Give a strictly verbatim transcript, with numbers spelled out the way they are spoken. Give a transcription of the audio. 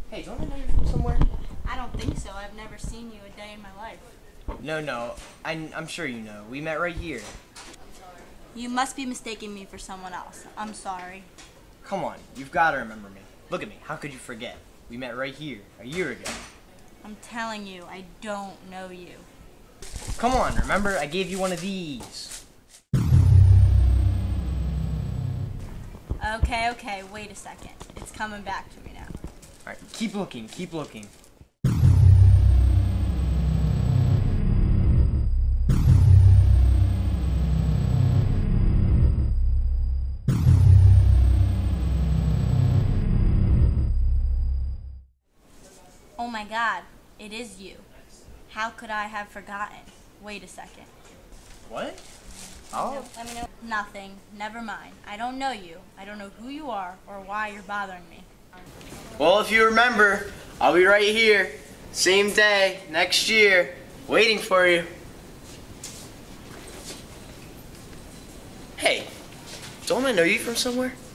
Hey, don't I know you from somewhere? I don't think so. I've never seen you a day in my life. No, no. I, I'm sure you know. We met right here. You must be mistaking me for someone else. I'm sorry. Come on, you've got to remember me. Look at me. How could you forget? We met right here a year ago. I'm telling you, I don't know you. Come on, remember? I gave you one of these. Okay, okay, wait a second. It's coming back to me now. All right, keep looking, keep looking. Oh my God, it is you. How could I have forgotten? Wait a second. What? Oh. Let me know. Nothing. Never mind. I don't know you. I don't know who you are or why you're bothering me. Well, if you remember, I'll be right here, same day, next year, waiting for you. Hey, don't I know you from somewhere?